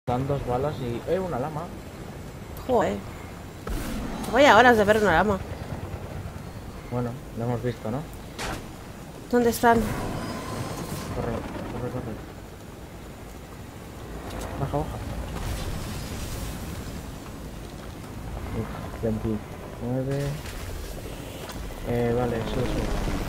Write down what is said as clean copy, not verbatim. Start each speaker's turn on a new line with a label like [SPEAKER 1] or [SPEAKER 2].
[SPEAKER 1] Dan 2 balas y... una lama!
[SPEAKER 2] Joder. Vaya horas de ver una lama.
[SPEAKER 1] Bueno, lo hemos visto, ¿no?
[SPEAKER 2] ¿Dónde están?
[SPEAKER 1] Corre, corre, corre. Baja, baja. Uf, 29. Vale, sube, sube.